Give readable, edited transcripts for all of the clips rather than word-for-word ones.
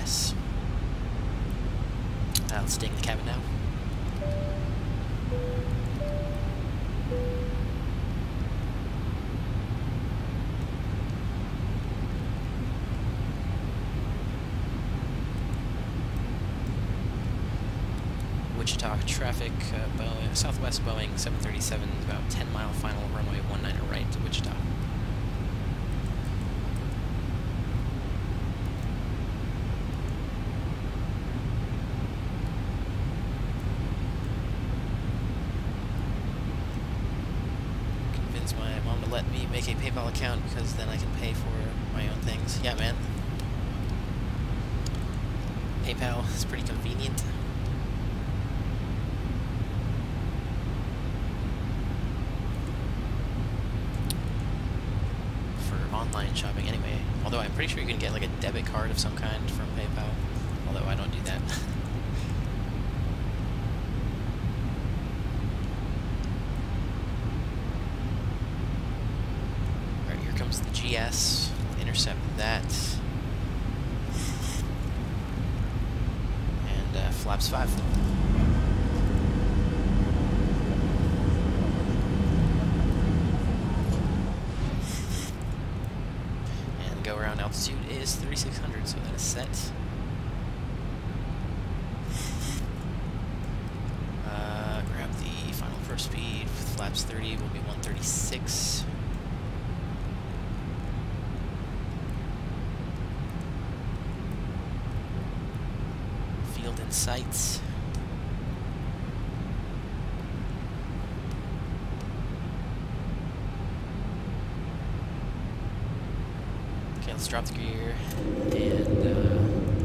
Yes. Let's stay in the cabin now. Wichita traffic, Southwest Boeing 737, about 10-mile final runway 19 right to Wichita. Convince my mom to let me make a PayPal account because then I can pay for my own things. Yeah, man. PayPal is pretty convenient. Online shopping anyway, although I'm pretty sure you can get like a debit card of some kind from PayPal, although I don't do that. Alright, here comes the GS. We'll intercept that. And flaps 5. Go around altitude is 3600, so that is set. Grab the final approach speed. Flaps 30 will be 136. Field in sight. Okay, let's drop the gear and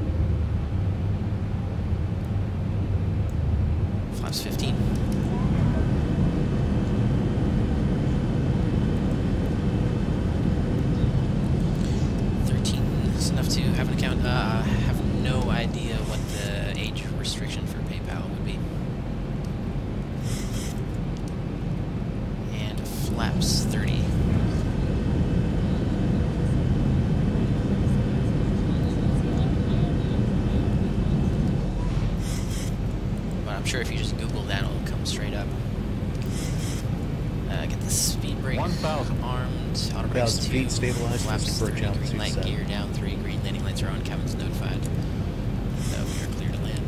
flaps 15. Is enough to have an account. I have no idea what the age restriction for PayPal would be. And flaps 30. But I'm sure if you just Google that, it'll come straight up. Get the speed brake 1,000 armed, auto brakes 2, feet stabilized, flaps 3, jump, green light, 7. gear down 3, green landing lights are on, cabin's notified. So we are clear to land.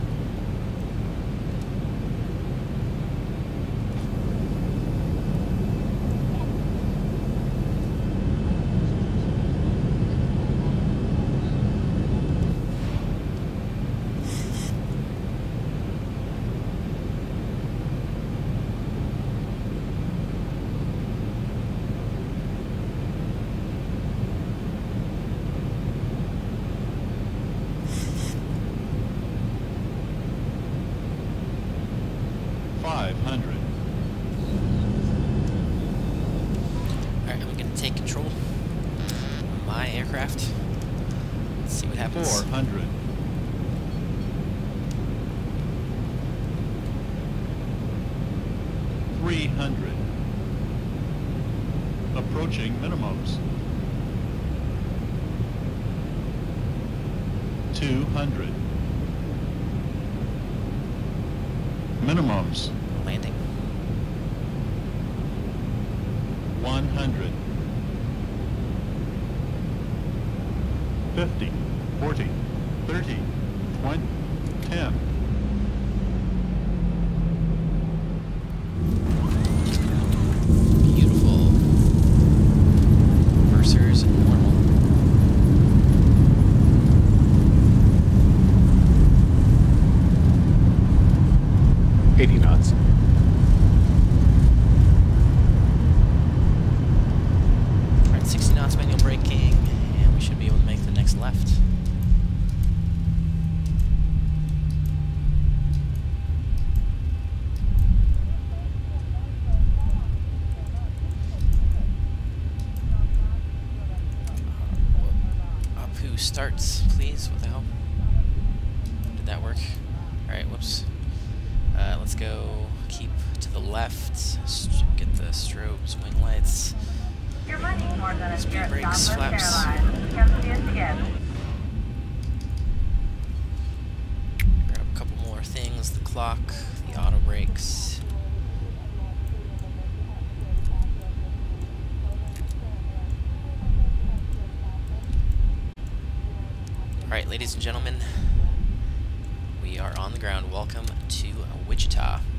Alright, I'm going to take control of my aircraft. Let's see what happens. 400. 300. Approaching minimums. 200. Minimums. Landing. 100. 50. 40. 30. 20. 10. Beautiful. Mercers and normal. knots. Alright, 60 knots manual braking, and we should be able to make the next left. Who starts, please? What the hell? Did that work? Alright, whoops. Let's go keep to the left, get the strobes, wing lights, speed brakes, flaps. clock, the auto brakes. Alright, ladies and gentlemen, we are on the ground. Welcome to Wichita.